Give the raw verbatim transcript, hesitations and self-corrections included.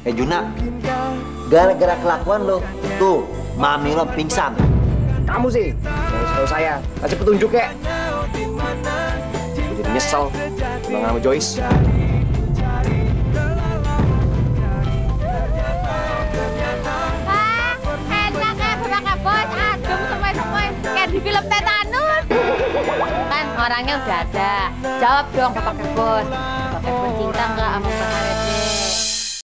Eh Juna, gara-gara kelakuan lo, tuh mami lo pingsan. Kamu sih, yang setahu saya kasih petunjuk ya. Gue jadi nyesel tunangan sama Joyce. Wah, enak ya bapak bos, adem semai-semai kayak di film Tetanus. Kan orangnya udah ada. Jawab dong bapak bos. Bapak bos cinta nggak sama Mbak